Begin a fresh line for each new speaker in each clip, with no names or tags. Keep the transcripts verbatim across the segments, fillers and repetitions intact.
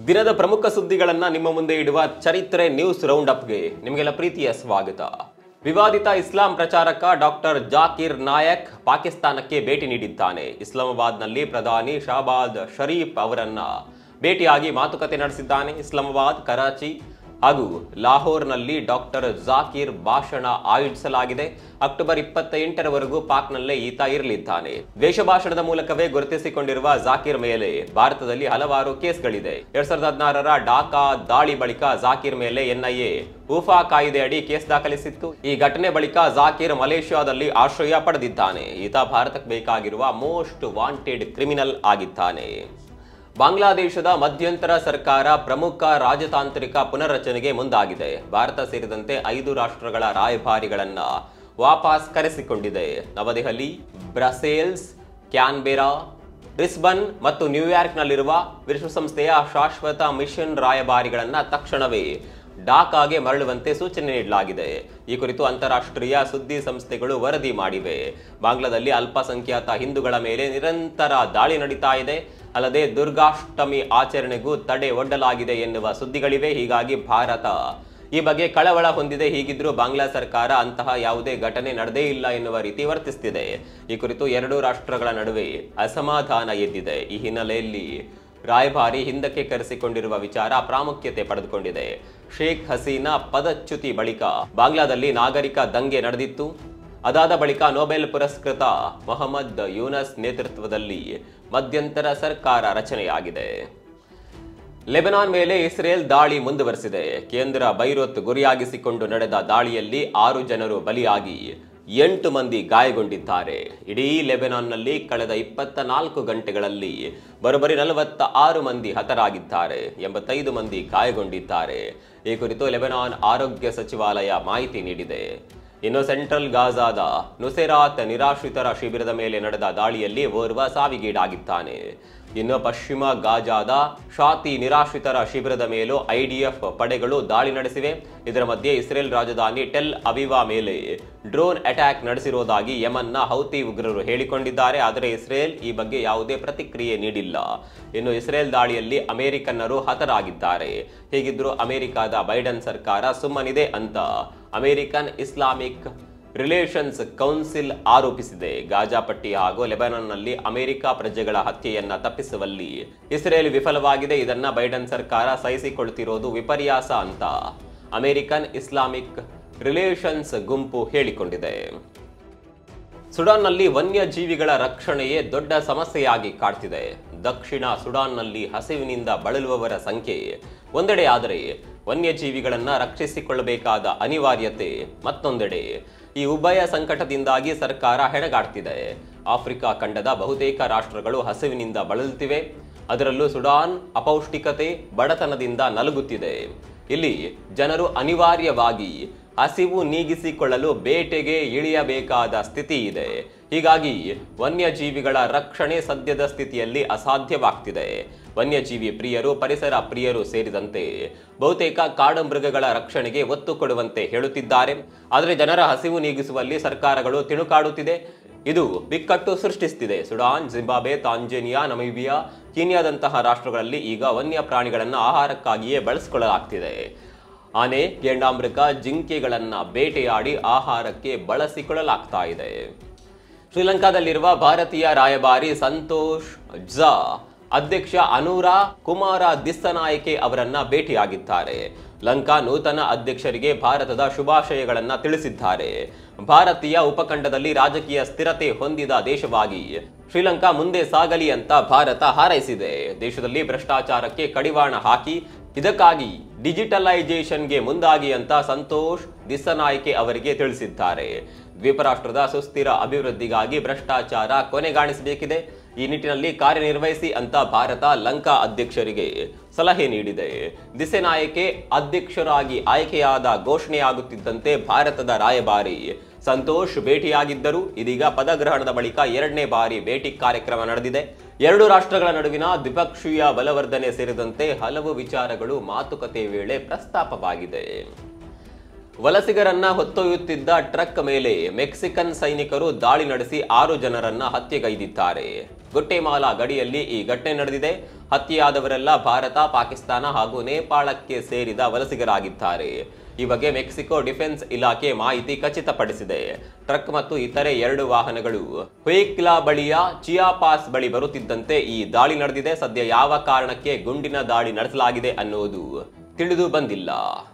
ದಿನದ ಪ್ರಮುಖ ಸುದ್ದಿಗಳನ್ನ ನಿಮ್ಮ ಮುಂದೆ ಇಡುವ ಚರಿತ್ರೆ ನ್ಯೂಸ್ ರೌಂಡ್ ಅಪ್ಗೆ ನಿಮಗೆಲ್ಲ ಪ್ರೀತಿಯ ಸ್ವಾಗತ. ವಿವಾದಿತ ಇಸ್ಲಾಂ ಪ್ರಚಾರಕ ಡಾಕ್ಟರ್ ಜಾಕಿರ್ ನಾಯಕ್ ಪಾಕಿಸ್ತಾನಕ್ಕೆ ಭೇಟಿ ನೀಡಿದ್ದಾನೆ. ಇಸ್ಲಾಮಾಬಾದ್ನಲ್ಲಿ ಪ್ರಧಾನಿ ಶಹಬಾದ್ ಶರೀಫ್ ಅವರನ್ನ ಭೇಟಿಯಾಗಿ ಮಾತುಕತೆ ನಡೆಸಿದ್ದಾನೆ. ಇಸ್ಲಾಮಾಬಾದ್, ಕರಾಚಿ ಹಾಗೂ ಲಾಹೋರ್ನಲ್ಲಿ ಡಾಕ್ಟರ್ ಜಾಕಿರ್ ಭಾಷಣ ಆಯೋಜಿಸಲಾಗಿದೆ. ಅಕ್ಟೋಬರ್ ಇಪ್ಪತ್ತ ಎಂಟರವರೆಗೂ ಪಾಕ್ನಲ್ಲೇ ಈತ ಇರಲಿದ್ದಾನೆ. ದ್ವೇಷ ಭಾಷಣದ ಮೂಲಕವೇ ಗುರುತಿಸಿಕೊಂಡಿರುವ ಜಾಕಿರ್ ಮೇಲೆ ಭಾರತದಲ್ಲಿ ಹಲವಾರು ಕೇಸ್ಗಳಿದೆ. ಎರಡ್ ಸಾವಿರದ ಹದಿನಾರರ ಢಾಕಾ ದಾಳಿ ಬಳಿಕ ಜಾಕಿರ್ ಮೇಲೆ ಎನ್ಐಎ ಉಫಾ ಕಾಯ್ದೆ ಅಡಿ ಕೇಸ್ ದಾಖಲಿಸಿತ್ತು. ಈ ಘಟನೆ ಬಳಿಕ ಜಾಕಿರ್ ಮಲೇಷ್ಯಾದಲ್ಲಿ ಆಶ್ರಯ ಪಡೆದಿದ್ದಾನೆ. ಈತ ಭಾರತಕ್ಕೆ ಬೇಕಾಗಿರುವ ಮೋಸ್ಟ್ ವಾಂಟೆಡ್ ಕ್ರಿಮಿನಲ್ ಆಗಿದ್ದಾನೆ. ಬಾಂಗ್ಲಾದೇಶದ ಮಧ್ಯಂತರ ಸರ್ಕಾರ ಪ್ರಮುಖ ರಾಜತಾಂತ್ರಿಕ ಪುನರ್ರಚನೆಗೆ ಮುಂದಾಗಿದೆ. ಭಾರತ ಸೇರಿದಂತೆ ಐದು ರಾಷ್ಟ್ರಗಳ ರಾಯಭಾರಿಗಳನ್ನ ವಾಪಸ್ ಕರೆಸಿಕೊಂಡಿದೆ. ನವದೆಹಲಿ, ಬ್ರಸೆಲ್ಸ್, ಕ್ಯಾನ್ಬೆರಾ, ಬ್ರಿಸ್ಬನ್ ಮತ್ತು ನ್ಯೂಯಾರ್ಕ್ನಲ್ಲಿರುವ ವಿಶ್ವಸಂಸ್ಥೆಯ ಶಾಶ್ವತ ಮಿಷನ್ ರಾಯಭಾರಿಗಳನ್ನ ತಕ್ಷಣವೇ ಢಾಕಾಗೆ ಮರಳುವಂತೆ ಸೂಚನೆ ನೀಡಲಾಗಿದೆ. ಈ ಕುರಿತು ಅಂತಾರಾಷ್ಟ್ರೀಯ ಸುದ್ದಿ ಸಂಸ್ಥೆಗಳು ವರದಿ ಮಾಡಿವೆ. ಬಾಂಗ್ಲಾದಲ್ಲಿ ಅಲ್ಪಸಂಖ್ಯಾತ ಹಿಂದೂಗಳ ಮೇಲೆ ನಿರಂತರ ದಾಳಿ ನಡೀತಾ ಇದೆ. ಅಲ್ಲದೆ ದುರ್ಗಾಷ್ಟಮಿ ಆಚರಣೆಗೂ ತಡೆ ಒಡ್ಡಲಾಗಿದೆ ಎನ್ನುವ ಸುದ್ದಿಗಳಿವೆ. ಹೀಗಾಗಿ ಭಾರತ ಈ ಬಗ್ಗೆ ಕಳವಳ ಹೊಂದಿದೆ. ಹೀಗಿದ್ರೂ ಬಾಂಗ್ಲಾ ಸರ್ಕಾರ ಅಂತಹ ಯಾವುದೇ ಘಟನೆ ನಡೆದೇ ಇಲ್ಲ ಎನ್ನುವ ರೀತಿ ವರ್ತಿಸುತ್ತಿದೆ. ಈ ಕುರಿತು ಎರಡು ರಾಷ್ಟ್ರಗಳ ನಡುವೆ ಅಸಮಾಧಾನ ಎದ್ದಿದೆ. ಈ ಹಿನ್ನೆಲೆಯಲ್ಲಿ ರಾಯಭಾರಿ ಹಿಂದಕ್ಕೆ ಕರೆಸಿಕೊಂಡಿರುವ ವಿಚಾರ ಪ್ರಾಮುಖ್ಯತೆ ಪಡೆದುಕೊಂಡಿದೆ. ಶೇಖ್ ಹಸೀನಾ ಪದಚ್ಯುತಿ ಬಳಿಕ ಬಾಂಗ್ಲಾದಲ್ಲಿ ನಾಗರಿಕ ದಂಗೆ ನಡೆದಿತ್ತು. ಅದಾದ ಬಳಿಕ ನೊಬೆಲ್ ಪುರಸ್ಕೃತ ಮೊಹಮ್ಮದ್ ಯೂನಸ್ ನೇತೃತ್ವದಲ್ಲಿ ಮಧ್ಯಂತರ ಸರ್ಕಾರ ರಚನೆಯಾಗಿದೆ. ಲೆಬನಾನ್ ಮೇಲೆ ಇಸ್ರೇಲ್ ದಾಳಿ ಮುಂದುವರೆಸಿದೆ. ಕೇಂದ್ರ ಬೈರುತ್ ಗುರಿಯಾಗಿಸಿಕೊಂಡು ನಡೆದ ದಾಳಿಯಲ್ಲಿ ಆರು ಜನರು ಬಲಿಯಾಗಿ ಎಂಟು ಮಂದಿ ಗಾಯಗೊಂಡಿದ್ದಾರೆ. ಇಡೀ ಲೆಬನಾನ್ನಲ್ಲಿ ಕಳೆದ ಇಪ್ಪತ್ತ ನಾಲ್ಕು ಗಂಟೆಗಳಲ್ಲಿ ಬರೋಬ್ಬರಿ ನಲವತ್ತ ಆರು ಮಂದಿ ಹತರಾಗಿದ್ದಾರೆ, ಎಂಬತ್ತೈದು ಮಂದಿ ಗಾಯಗೊಂಡಿದ್ದಾರೆ. ಈ ಕುರಿತು ಲೆಬನಾನ್ ಆರೋಗ್ಯ ಸಚಿವಾಲಯ ಮಾಹಿತಿ ನೀಡಿದೆ. ಇನ್ನು ಸೆಂಟ್ರಲ್ ಗಾಜಾದ ನುಸೆರಾತ್ ನಿರಾಶ್ರಿತರ ಶಿಬಿರದ ಮೇಲೆ ನಡೆದ ದಾಳಿಯಲ್ಲಿ ಓರ್ವ ಸಾವಿಗೀಡಾಗಿದ್ದಾನೆ. ಇನ್ನು ಪಶ್ಚಿಮ ಗಾಜಾದ ಶಾತಿ ನಿರಾಶ್ರಿತರ ಶಿಬಿರದ ಮೇಲೂ ಐಡಿಎಫ್ ಪಡೆಗಳು ದಾಳಿ ನಡೆಸಿವೆ. ಇದರ ಮಧ್ಯೆ ಇಸ್ರೇಲ್ ರಾಜಧಾನಿ ಟೆಲ್ ಅವಿವಾ ಮೇಲೆ ಡ್ರೋನ್ ಅಟ್ಯಾಕ್ ನಡೆಸಿರುವುದಾಗಿ ಯಮನ್ನ ಹೌತಿ ಉಗ್ರರು ಹೇಳಿಕೊಂಡಿದ್ದಾರೆ. ಆದರೆ ಇಸ್ರೇಲ್ ಈ ಬಗ್ಗೆ ಯಾವುದೇ ಪ್ರತಿಕ್ರಿಯೆ ನೀಡಿಲ್ಲ. ಇನ್ನು ಇಸ್ರೇಲ್ ದಾಳಿಯಲ್ಲಿ ಅಮೆರಿಕನ್ನರು ಹತರಾಗಿದ್ದಾರೆ. ಹೀಗಿದ್ರೂ ಅಮೆರಿಕದ ಬೈಡನ್ ಸರ್ಕಾರ ಸುಮ್ಮನಿದೆ ಅಂತ ಅಮೆರಿಕನ್ ಇಸ್ಲಾಮಿಕ್ ರಿಲೇಷನ್ಸ್ ಕೌನ್ಸಿಲ್ ಆರೋಪಿಸಿದೆ. ಗಾಜಾ ಪಟ್ಟಿ ಹಾಗೂ ಲೆಬನಾನ್ನಲ್ಲಿ ಅಮೆರಿಕ ಪ್ರಜೆಗಳ ಹತ್ಯೆಯನ್ನ ತಪ್ಪಿಸುವಲ್ಲಿ ಇಸ್ರೇಲ್ ವಿಫಲವಾಗಿದೆ. ಇದನ್ನ ಬೈಡನ್ ಸರ್ಕಾರ ಸಹಿಸಿಕೊಳ್ತಿರೋದು ವಿಪರ್ಯಾಸ ಅಂತ ಅಮೆರಿಕನ್ ಇಸ್ಲಾಮಿಕ್ ರಿಲೇಷನ್ಸ್ ಗುಂಪು ಹೇಳಿಕೊಂಡಿದೆ. ಸುಡಾನ್ನಲ್ಲಿ ವನ್ಯಜೀವಿಗಳ ರಕ್ಷಣೆಯೇ ದೊಡ್ಡ ಸಮಸ್ಯೆಯಾಗಿ ಕಾಡ್ತಿದೆ. ದಕ್ಷಿಣ ಸುಡಾನ್ನಲ್ಲಿ ಹಸಿವಿನಿಂದ ಬಳಲುವವರ ಸಂಖ್ಯೆ ಒಂದೆಡೆ ಆದರೆ ವನ್ಯಜೀವಿಗಳನ್ನ ರಕ್ಷಿಸಿಕೊಳ್ಳಬೇಕಾದ ಅನಿವಾರ್ಯತೆ ಮತ್ತೊಂದೆಡೆ. ಈ ಉಭಯ ಸಂಕಟದಿಂದಾಗಿ ಸರ್ಕಾರ ಹೆಣಗಾಡ್ತಿದೆ. ಆಫ್ರಿಕಾ ಖಂಡದ ಬಹುತೇಕ ರಾಷ್ಟ್ರಗಳು ಹಸಿವಿನಿಂದ ಬಳಲುತ್ತಿವೆ. ಅದರಲ್ಲೂ ಸುಡಾನ್ ಅಪೌಷ್ಟಿಕತೆ, ಬಡತನದಿಂದ ನಲುಗುತ್ತಿದೆ. ಇಲ್ಲಿ ಜನರು ಅನಿವಾರ್ಯವಾಗಿ ಹಸಿವು ನೀಗಿಸಿಕೊಳ್ಳಲು ಬೇಟೆಗೆ ಇಳಿಯಬೇಕಾದ ಸ್ಥಿತಿ ಇದೆ. ಹೀಗಾಗಿ ವನ್ಯಜೀವಿಗಳ ರಕ್ಷಣೆ ಸದ್ಯದ ಸ್ಥಿತಿಯಲ್ಲಿ ಅಸಾಧ್ಯವಾಗ್ತಿದೆ. ವನ್ಯಜೀವಿ ಪ್ರಿಯರು, ಪರಿಸರ ಪ್ರಿಯರು ಸೇರಿದಂತೆ ಬಹುತೇಕ ಕಾಡು ಮೃಗಗಳ ರಕ್ಷಣೆಗೆ ಒತ್ತು ಕೊಡುವಂತೆ ಹೇಳುತ್ತಿದ್ದಾರೆ. ಆದರೆ ಜನರ ಹಸಿವು ನೀಗಿಸುವಲ್ಲಿ ಸರ್ಕಾರಗಳು ತಿಣುಕಾಡುತ್ತಿದೆ. ಇದು ಬಿಕ್ಕಟ್ಟು ಸೃಷ್ಟಿಸುತ್ತಿದೆ. ಸುಡಾನ್, ಜಿಂಬಾಬ್ವೆ, ತಾಂಜೇನಿಯಾ, ನಮೀಬಿಯಾ, ಕೀನ್ಯಾದಂತಹ ರಾಷ್ಟ್ರಗಳಲ್ಲಿ ಈಗ ವನ್ಯ ಪ್ರಾಣಿಗಳನ್ನು ಆಹಾರಕ್ಕಾಗಿಯೇ ಬಳಸಿಕೊಳ್ಳಲಾಗ್ತಿದೆ. ಆನೆ, ಗೆಂಡಾಮೃಗ, ಜಿಂಕೆಗಳನ್ನ ಬೇಟೆಯಾಡಿ ಆಹಾರಕ್ಕೆ ಬಳಸಿಕೊಳ್ಳಲಾಗ್ತಾ ಇದೆ. ಶ್ರೀಲಂಕಾದಲ್ಲಿರುವ ಭಾರತೀಯ ರಾಯಭಾರಿ ಸಂತೋಷ್ ಝಾ ಅಧ್ಯಕ್ಷ ಅನುರಾ ಕುಮಾರ ದಿಸ್ಸನಾಯಕೆ ಅವರನ್ನ ಭೇಟಿಯಾಗಿದ್ದಾರೆ. ಲಂಕಾ ನೂತನ ಅಧ್ಯಕ್ಷರಿಗೆ ಭಾರತದ ಶುಭಾಶಯಗಳನ್ನ ತಿಳಿಸಿದ್ದಾರೆ. ಭಾರತೀಯ ಉಪಖಂಡದಲ್ಲಿ ರಾಜಕೀಯ ಸ್ಥಿರತೆ ಹೊಂದಿದ ದೇಶವಾಗಿ ಶ್ರೀಲಂಕಾ ಮುಂದೆ ಸಾಗಲಿ ಅಂತ ಭಾರತ ಹಾರೈಸಿದೆ. ದೇಶದಲ್ಲಿ ಭ್ರಷ್ಟಾಚಾರಕ್ಕೆ ಕಡಿವಾಣ ಹಾಕಿ ಇದಕ್ಕಾಗಿ ಡಿಜಿಟಲೈಸೇಷನ್ಗೆ ಮುಂದಾಗಿ ಅಂತ ಸಂತೋಷ್ ದಿಸ್ಸನಾಯಕೆ ಅವರಿಗೆ ತಿಳಿಸಿದ್ದಾರೆ. ದ್ವೀಪ ರಾಷ್ಟ್ರದ ಸುಸ್ಥಿರ ಅಭಿವೃದ್ಧಿಗಾಗಿ ಭ್ರಷ್ಟಾಚಾರ ಕೊನೆಗಾಣಿಸಬೇಕಿದೆ. ಈ ನಿಟ್ಟಿನಲ್ಲಿ ಕಾರ್ಯನಿರ್ವಹಿಸಿ ಅಂತ ಭಾರತ ಲಂಕಾ ಅಧ್ಯಕ್ಷರಿಗೆ ಸಲಹೆ ನೀಡಿದೆ. ದಿಸ್ಸೆನಾಯಕೆ ಅಧ್ಯಕ್ಷರಾಗಿ ಆಯ್ಕೆಯಾದ ಘೋಷಣೆಯಾಗುತ್ತಿದ್ದಂತೆ ಭಾರತದ ರಾಯಭಾರಿ ಸಂತೋಷ್ ಭೇಟಿಯಾಗಿದ್ದರು. ಇದೀಗ ಪದಗ್ರಹಣದ ಬಳಿಕ ಎರಡನೇ ಬಾರಿ ಭೇಟಿ ಕಾರ್ಯಕ್ರಮ ನಡೆದಿದೆ. ಎರಡು ರಾಷ್ಟ್ರಗಳ ನಡುವಿನ ದ್ವಿಪಕ್ಷೀಯ ಬಲವರ್ಧನೆ ಸೇರಿದಂತೆ ಹಲವು ವಿಚಾರಗಳು ಮಾತುಕತೆ ವೇಳೆ ಪ್ರಸ್ತಾಪವಾಗಿದೆ. ವಲಸಿಗರನ್ನ ಹೊತ್ತೊಯ್ಯುತ್ತಿದ್ದ ಟ್ರಕ್ ಮೇಲೆ ಮೆಕ್ಸಿಕನ್ ಸೈನಿಕರು ದಾಳಿ ನಡೆಸಿ ಆರು ಜನರನ್ನ ಹತ್ಯೆಗೈದಿದ್ದಾರೆ. ಗುಟ್ಟೆಮಾಲಾ ಗಡಿಯಲ್ಲಿ ಈ ಘಟನೆ ನಡೆದಿದೆ. ಹತ್ಯೆಯಾದವರೆಲ್ಲ ಭಾರತ, ಪಾಕಿಸ್ತಾನ ಹಾಗೂ ನೇಪಾಳಕ್ಕೆ ಸೇರಿದ ವಲಸಿಗರಾಗಿದ್ದಾರೆ. ಈ ಬಗ್ಗೆ ಮೆಕ್ಸಿಕೋ ಡಿಫೆನ್ಸ್ ಇಲಾಖೆ ಮಾಹಿತಿ ಖಚಿತಪಡಿಸಿದೆ. ಟ್ರಕ್ ಮತ್ತು ಇತರೆ ಎರಡು ವಾಹನಗಳು ಹುಯಿಕ್ಲಾ ಬಳಿಯ ಚಿಯಾಪಾಸ್ ಬಳಿ ಬರುತ್ತಿದ್ದಂತೆ ಈ ದಾಳಿ ನಡೆದಿದೆ. ಸದ್ಯ ಯಾವ ಕಾರಣಕ್ಕೆ ಗುಂಡಿನ ದಾಳಿ ನಡೆಸಲಾಗಿದೆ ಅನ್ನೋದು ತಿಳಿದು ಬಂದಿಲ್ಲ.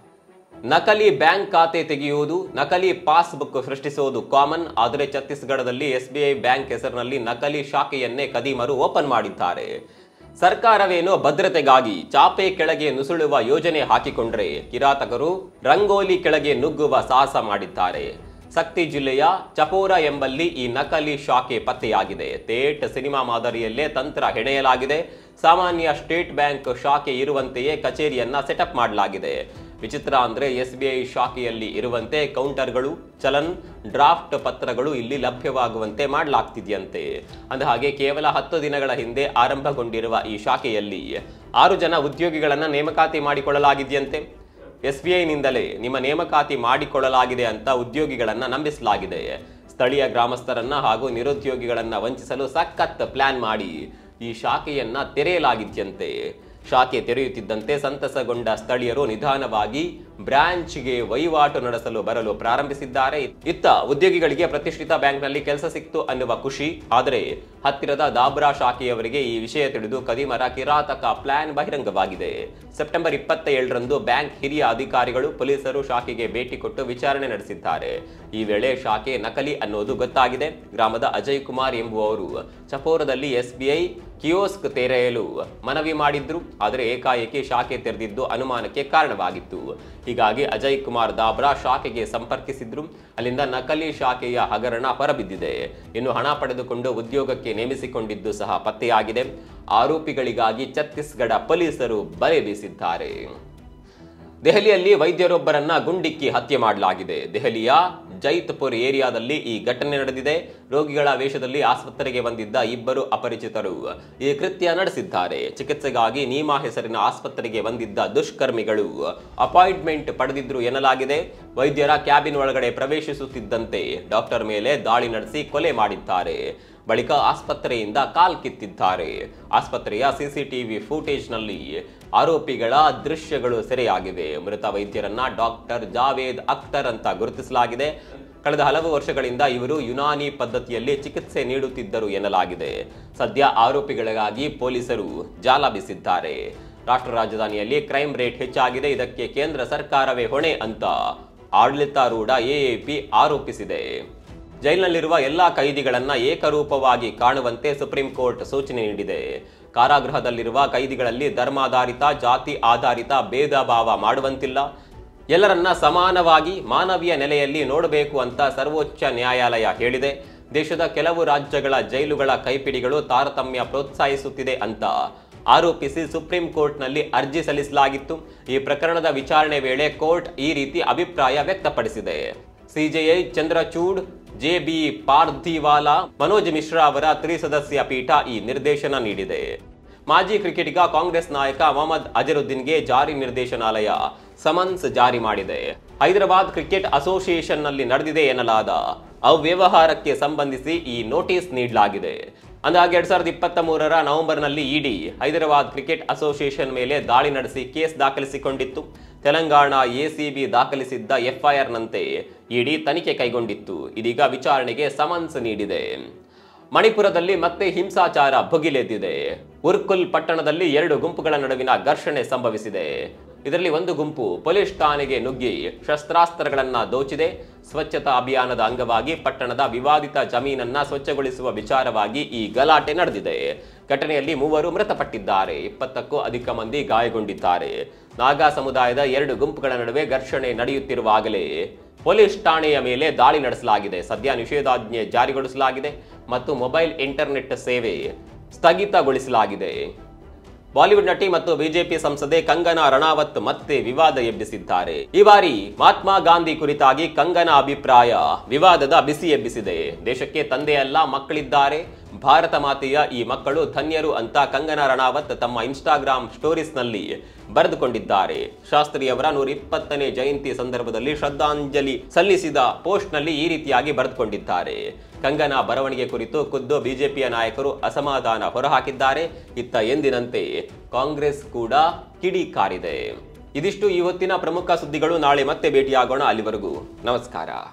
ನಕಲಿ ಬ್ಯಾಂಕ್ ಖಾತೆ ತೆಗೆಯುವುದು, ನಕಲಿ ಪಾಸ್ಬುಕ್ ಸೃಷ್ಟಿಸುವುದು ಕಾಮನ್. ಆದರೆ ಛತ್ತೀಸ್ಗಢದಲ್ಲಿ ಎಸ್ಬಿಐ ಬ್ಯಾಂಕ್ ಹೆಸರಿನಲ್ಲಿ ನಕಲಿ ಶಾಖೆಯನ್ನೇ ಖದೀಮರು ಓಪನ್ ಮಾಡಿದ್ದಾರೆ. ಸರ್ಕಾರವೇನೋ ಭದ್ರತೆಗಾಗಿ ಚಾಪೆ ಕೆಳಗೆ ನುಸುಳುವ ಯೋಜನೆ ಹಾಕಿಕೊಂಡ್ರೆ ಕಿರಾತಕರು ರಂಗೋಲಿ ಕೆಳಗೆ ನುಗ್ಗುವ ಸಾಹಸ ಮಾಡಿದ್ದಾರೆ. ಸಕ್ತಿ ಜಿಲ್ಲೆಯ ಚಪೋರ ಎಂಬಲ್ಲಿ ಈ ನಕಲಿ ಶಾಖೆ ಪತ್ತೆಯಾಗಿದೆ. ಥೇಟ್ ಸಿನಿಮಾ ಮಾದರಿಯಲ್ಲೇ ತಂತ್ರ ಹೆಣೆಯಲಾಗಿದೆ. ಸಾಮಾನ್ಯ ಸ್ಟೇಟ್ ಬ್ಯಾಂಕ್ ಶಾಖೆ ಇರುವಂತೆಯೇ ಕಚೇರಿಯನ್ನ ಸೆಟಪ್ ಮಾಡಲಾಗಿದೆ. ವಿಚಿತ್ರ ಅಂದ್ರೆ ಎಸ್ಬಿಐ ಶಾಖೆಯಲ್ಲಿ ಇರುವಂತೆ ಕೌಂಟರ್ಗಳು, ಚಲನ್, ಡ್ರಾಫ್ಟ್ ಪತ್ರಗಳು ಇಲ್ಲಿ ಲಭ್ಯವಾಗುವಂತೆ ಮಾಡಲಾಗ್ತಿದೆಯಂತೆ. ಅಂದಹಾಗೆ ಕೇವಲ ಹತ್ತು ದಿನಗಳ ಹಿಂದೆ ಆರಂಭಗೊಂಡಿರುವ ಈ ಶಾಖೆಯಲ್ಲಿ ಆರು ಜನ ಉದ್ಯೋಗಿಗಳನ್ನ ನೇಮಕಾತಿ ಮಾಡಿಕೊಳ್ಳಲಾಗಿದೆಯಂತೆ. ಎಸ್ಬಿಐನಿಂದಲೇ ನಿಮ್ಮ ನೇಮಕಾತಿ ಮಾಡಿಕೊಳ್ಳಲಾಗಿದೆ ಅಂತ ಉದ್ಯೋಗಿಗಳನ್ನ ನಂಬಿಸಲಾಗಿದೆ. ಸ್ಥಳೀಯ ಗ್ರಾಮಸ್ಥರನ್ನ ಹಾಗೂ ನಿರುದ್ಯೋಗಿಗಳನ್ನ ವಂಚಿಸಲು ಸಖತ್ ಪ್ಲಾನ್ ಮಾಡಿ ಈ ಶಾಖೆಯನ್ನ ತೆರೆಯಲಾಗಿದೆಯಂತೆ. ಶಾಖೆ ತೆರೆಯುತ್ತಿದ್ದಂತೆ ಸಂತಸಗೊಂಡ ಸ್ಥಳೀಯರು ನಿಧಾನವಾಗಿ ಬ್ರಾಂಚ್ಗೆ ವಹಿವಾಟು ನಡೆಸಲು ಬರಲು ಪ್ರಾರಂಭಿಸಿದ್ದಾರೆ. ಇತ್ತ ಉದ್ಯೋಗಿಗಳಿಗೆ ಪ್ರತಿಷ್ಠಿತ ಬ್ಯಾಂಕ್ನಲ್ಲಿ ಕೆಲಸ ಸಿಕ್ತು ಅನ್ನುವ ಖುಷಿ. ಆದರೆ ಹತ್ತಿರದ ದಾಬ್ರಾ ಶಾಖೆಯವರಿಗೆ ಈ ವಿಷಯ ತಿಳಿದು ಖದೀಮರ ಕಿರಾತಕ ಪ್ಲಾನ್ ಬಹಿರಂಗವಾಗಿದೆ. ಸೆಪ್ಟೆಂಬರ್ ಇಪ್ಪತ್ತ ಏಳರಂದು ಬ್ಯಾಂಕ್ ಹಿರಿಯ ಅಧಿಕಾರಿಗಳು ಪೊಲೀಸರು ಶಾಖೆಗೆ ಭೇಟಿ ಕೊಟ್ಟು ವಿಚಾರಣೆ ನಡೆಸಿದ್ದಾರೆ. ಈ ವೇಳೆ ಶಾಖೆ ನಕಲಿ ಅನ್ನೋದು ಗೊತ್ತಾಗಿದೆ. ಗ್ರಾಮದ ಅಜಯ್ ಕುಮಾರ್ ಎಂಬುವವರು ಚಪೋರದಲ್ಲಿ ಎಸ್ಬಿಐ ಕಿಯೋಸ್ಕ್ ತೆರೆಯಲು ಮನವಿ ಮಾಡಿದ್ರು. ಆದರೆ ಏಕಾಏಕಿ ಶಾಖೆ ತೆರೆದಿದ್ದು ಅನುಮಾನಕ್ಕೆ ಕಾರಣವಾಗಿತ್ತು. ಹೀಗಾಗಿ ಅಜಯ್ ಕುಮಾರ್ ದಾಬ್ರಾ ಶಾಖೆಗೆ ಸಂಪರ್ಕಿಸಿದ್ರು. ಅಲ್ಲಿಂದ ನಕಲಿ ಶಾಖೆಯ ಹಗರಣ ಹೊರಬಿದ್ದಿದೆ. ಇನ್ನು ಹಣ ಪಡೆದುಕೊಂಡು ಉದ್ಯೋಗಕ್ಕೆ ನೇಮಿಸಿಕೊಂಡಿದ್ದು ಸಹ ಪತ್ತೆಯಾಗಿದೆ. ಆರೋಪಿಗಳಿಗಾಗಿ ಛತ್ತೀಸ್ಗಢ ಪೊಲೀಸರು ಬಲೆ ಬೀಸಿದ್ದಾರೆ. ದೆಹಲಿಯಲ್ಲಿ ವೈದ್ಯರೊಬ್ಬರನ್ನ ಗುಂಡಿಕ್ಕಿ ಹತ್ಯೆ ಮಾಡಲಾಗಿದೆ. ದೆಹಲಿಯ ಜೈತ್ಪುರ್ ಏರಿಯಾದಲ್ಲಿ ಈ ಘಟನೆ ನಡೆದಿದೆ. ರೋಗಿಗಳ ವೇಷದಲ್ಲಿ ಆಸ್ಪತ್ರೆಗೆ ಬಂದಿದ್ದ ಇಬ್ಬರು ಅಪರಿಚಿತರು ಈ ಕೃತ್ಯ ನಡೆಸಿದ್ದಾರೆ. ಚಿಕಿತ್ಸೆಗಾಗಿ ನೀಮಾ ಹೆಸರಿನ ಆಸ್ಪತ್ರೆಗೆ ಬಂದಿದ್ದ ದುಷ್ಕರ್ಮಿಗಳು ಅಪಾಯಿಂಟ್ಮೆಂಟ್ ಪಡೆದಿದ್ರು ಎನ್ನಲಾಗಿದೆ. ವೈದ್ಯರ ಕ್ಯಾಬಿನ್ ಒಳಗಡೆ ಪ್ರವೇಶಿಸುತ್ತಿದ್ದಂತೆ ಡಾಕ್ಟರ್ ಮೇಲೆ ದಾಳಿ ನಡೆಸಿ ಕೊಲೆ ಮಾಡಿದ್ದಾರೆ. ಬಳಿಕ ಆಸ್ಪತ್ರೆಯಿಂದ ಕಾಲ್ ಕಿತ್ತಿದ್ದಾರೆ. ಆಸ್ಪತ್ರೆಯ ಸಿಸಿಟಿವಿ ಫುಟೇಜ್ನಲ್ಲಿ ಆರೋಪಿಗಳ ದೃಶ್ಯಗಳು ಸೆರೆಯಾಗಿವೆ. ಮೃತ ವೈದ್ಯರನ್ನ ಡಾಕ್ಟರ್ ಜಾವೇದ್ ಅಖ್ತರ್ ಅಂತ ಗುರುತಿಸಲಾಗಿದೆ. ಕಳೆದ ಹಲವು ವರ್ಷಗಳಿಂದ ಇವರು ಯುನಾನಿ ಪದ್ಧತಿಯಲ್ಲಿ ಚಿಕಿತ್ಸೆ ನೀಡುತ್ತಿದ್ದರು ಎನ್ನಲಾಗಿದೆ. ಸದ್ಯ ಆರೋಪಿಗಳಿಗಾಗಿ ಪೊಲೀಸರು ಜಾಲ ಬೀಸಿದ್ದಾರೆ. ರಾಷ್ಟ್ರ ರಾಜಧಾನಿಯಲ್ಲಿ ಕ್ರೈಮ್ ರೇಟ್ ಹೆಚ್ಚಾಗಿದೆ. ಇದಕ್ಕೆ ಕೇಂದ್ರ ಸರ್ಕಾರವೇ ಹೊಣೆ ಅಂತ ಆಡಳಿತಾರೂಢ ಎಎಪಿ ಆರೋಪಿಸಿದೆ. ಜೈಲಿನಲ್ಲಿರುವ ಎಲ್ಲಾ ಕೈದಿಗಳನ್ನ ಏಕರೂಪವಾಗಿ ಕಾಣುವಂತೆ ಸುಪ್ರೀಂ ಕೋರ್ಟ್ ಸೂಚನೆ ನೀಡಿದೆ. ಕಾರಾಗೃಹದಲ್ಲಿರುವ ಕೈದಿಗಳಲ್ಲಿ ಧರ್ಮಾಧಾರಿತ, ಜಾತಿ ಆಧಾರಿತ ಭೇದ ಭಾವ ಮಾಡುವಂತಿಲ್ಲ. ಎಲ್ಲರನ್ನ ಸಮಾನವಾಗಿ ಮಾನವೀಯ ನೆಲೆಯಲ್ಲಿ ನೋಡಬೇಕು ಅಂತ ಸರ್ವೋಚ್ಚ ನ್ಯಾಯಾಲಯ ಹೇಳಿದೆ. ದೇಶದ ಕೆಲವು ರಾಜ್ಯಗಳ ಜೈಲುಗಳ ಕೈಪಿಡಿಗಳು ತಾರತಮ್ಯ ಪ್ರೋತ್ಸಾಹಿಸುತ್ತಿದೆ ಅಂತ ಆರೋಪಿಸಿ ಸುಪ್ರೀಂ ಕೋರ್ಟ್ನಲ್ಲಿ ಅರ್ಜಿ ಸಲ್ಲಿಸಲಾಗಿತ್ತು. ಈ ಪ್ರಕರಣದ ವಿಚಾರಣೆ ವೇಳೆ ಕೋರ್ಟ್ ಈ ರೀತಿ ಅಭಿಪ್ರಾಯ ವ್ಯಕ್ತಪಡಿಸಿದೆ. CJI Chandrachud, J B Pardiwala, Manoj Mishra ಅವರ ತ್ರಿಸದಸ್ಯ ಪೀಠ ಈ ನಿರ್ದೇಶನ ನೀಡಿದೆ. ಮಾಜಿ ಕ್ರಿಕೆಟಿಗ ಕಾಂಗ್ರೆಸ್ ನಾಯಕ ಮೊಹಮ್ಮದ್ ಅಜರುದ್ದೀನ್ಗೆ ಜಾರಿ ನಿರ್ದೇಶನಾಲಯ ಸಮನ್ಸ್ ಜಾರಿ ಮಾಡಿದೆ. ಹೈದರಾಬಾದ್ ಕ್ರಿಕೆಟ್ ಅಸೋಸಿಯೇಷನ್ನಲ್ಲಿ ನಡೆದಿದೆ ಎನ್ನಲಾದ ಅವ್ಯವಹಾರಕ್ಕೆ ಸಂಬಂಧಿಸಿ ಈ ನೋಟಿಸ್ ನೀಡಲಾಗಿದೆ. ಅಂದಾಗೆ ಎರಡ್ ಸಾವಿರದ ಇಪ್ಪತ್ತ ಮೂರರ ನವೆಂಬರ್ನಲ್ಲಿ ಇಡಿ ಹೈದರಾಬಾದ್ ಕ್ರಿಕೆಟ್ ಅಸೋಸಿಯೇಷನ್ ಮೇಲೆ ದಾಳಿ ನಡೆಸಿ ಕೇಸ್ ದಾಖಲಿಸಿಕೊಂಡಿತ್ತು. ತೆಲಂಗಾಣ ಎಸಿಬಿ ದಾಖಲಿಸಿದ್ದ ಎಫ್ಐಆರ್ ನಂತೆ ಇಡಿ ತನಿಖೆ ಕೈಗೊಂಡಿತ್ತು. ಇದೀಗ ವಿಚಾರಣೆಗೆ ಸಮನ್ಸ್ ನೀಡಿದೆ. ಮಣಿಪುರದಲ್ಲಿ ಮತ್ತೆ ಹಿಂಸಾಚಾರ ಭುಗಿಲೆದ್ದಿದೆ. ಉರ್ಕುಲ್ ಪಟ್ಟಣದಲ್ಲಿ ಎರಡು ಗುಂಪುಗಳ ನಡುವಿನ ಘರ್ಷಣೆ ಸಂಭವಿಸಿದೆ. ಇದರಲ್ಲಿ ಒಂದು ಗುಂಪು ಪೊಲೀಸ್ ಠಾಣೆಗೆ ನುಗ್ಗಿ ಶಸ್ತ್ರಾಸ್ತ್ರಗಳನ್ನ ದೋಚಿದೆ. ಸ್ವಚ್ಛತಾ ಅಭಿಯಾನದ ಅಂಗವಾಗಿ ಪಟ್ಟಣದ ವಿವಾದಿತ ಜಮೀನನ್ನ ಸ್ವಚ್ಛಗೊಳಿಸುವ ವಿಚಾರವಾಗಿ ಈ ಗಲಾಟೆ ನಡೆದಿದೆ. ಘಟನೆಯಲ್ಲಿ ಮೂವರು ಮೃತಪಟ್ಟಿದ್ದಾರೆ. ಇಪ್ಪತ್ತಕ್ಕೂ ಅಧಿಕ ಮಂದಿ ಗಾಯಗೊಂಡಿದ್ದಾರೆ. ನಾಗಾ ಸಮುದಾಯದ ಎರಡು ಗುಂಪುಗಳ ನಡುವೆ ಘರ್ಷಣೆ ನಡೆಯುತ್ತಿರುವಾಗಲೇ ಪೊಲೀಸ್ ಠಾಣೆಯ ಮೇಲೆ ದಾಳಿ ನಡೆಸಲಾಗಿದೆ. ಸದ್ಯ ನಿಷೇಧಾಜ್ಞೆ ಜಾರಿಗೊಳಿಸಲಾಗಿದೆ ಮತ್ತು ಮೊಬೈಲ್ ಇಂಟರ್ನೆಟ್ ಸೇವೆ ಸ್ಥಗಿತಗೊಳಿಸಲಾಗಿದೆ. ಬಾಲಿವುಡ್ ನಟಿ ಮತ್ತು ಬಿಜೆಪಿ ಸಂಸದೆ ಕಂಗನಾ ರಣಾವತ್ ಮತ್ತೆ ವಿವಾದ ಎಬ್ಬಿಸಿದ್ದಾರೆ. ಈ ಬಾರಿ ಮಹಾತ್ಮ ಗಾಂಧಿ ಕುರಿತಾಗಿ ಕಂಗನಾ ಅಭಿಪ್ರಾಯ ವಿವಾದದ ಬಿಸಿ ಎಬ್ಬಿಸಿದೆ. ದೇಶಕ್ಕೆ ತಂದೆಯಲ್ಲ ಮಕ್ಕಳಿದ್ದಾರೆ, ಭಾರತ ಮಾತೆಯ ಈ ಮಕ್ಕಳು ಧನ್ಯರು ಅಂತ ಕಂಗನಾ ರಣಾವತ್ ತಮ್ಮ ಇನ್ಸ್ಟಾಗ್ರಾಮ್ ಸ್ಟೋರೀಸ್ನಲ್ಲಿ ಬರೆದುಕೊಂಡಿದ್ದಾರೆ. ಶಾಸ್ತ್ರಿಯವರ ನೂರ ಇಪ್ಪತ್ತನೇ ಜಯಂತಿ ಸಂದರ್ಭದಲ್ಲಿ ಶ್ರದ್ಧಾಂಜಲಿ ಸಲ್ಲಿಸಿದ ಪೋಸ್ಟ್ನಲ್ಲಿ ಈ ರೀತಿಯಾಗಿ ಬರೆದುಕೊಂಡಿದ್ದಾರೆ. ಕಂಗನಾ ಬರವಣಿಗೆ ಕುರಿತು ಖುದ್ದು ಬಿಜೆಪಿಯ ನಾಯಕರು ಅಸಮಾಧಾನ ಹೊರಹಾಕಿದ್ದಾರೆ. ಇತ್ತ ಎಂದಿನಂತೆ ಕಾಂಗ್ರೆಸ್ ಕೂಡ ಕಿಡಿಕಾರಿದೆ. ಇದಿಷ್ಟು ಇವತ್ತಿನ ಪ್ರಮುಖ ಸುದ್ದಿಗಳು. ನಾಳೆ ಮತ್ತೆ ಭೇಟಿಯಾಗೋಣ. ಅಲ್ಲಿವರೆಗೂ ನಮಸ್ಕಾರ.